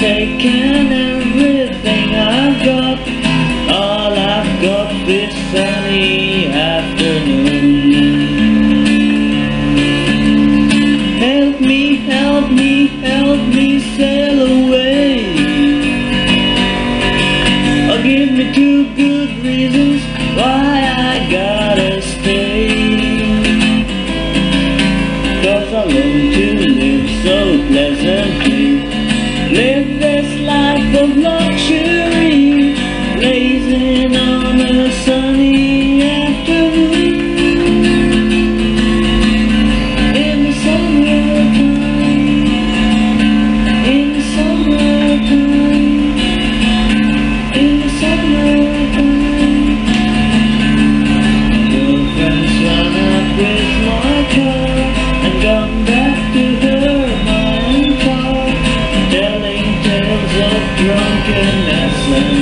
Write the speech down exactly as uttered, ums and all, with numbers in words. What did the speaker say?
taken everything I've got. All I've got this sunny afternoon. Help me, help me, help me sail away. Or give me two good reasons why I gotta stay. 'Cause I long to live so pleasantly, live this life of luxury, blazing on a sunny afternoon. In the summertime, in the summertime, in the summertime. Girlfriends run up with my car and gone back to her mind car, telling tales of drunkenness and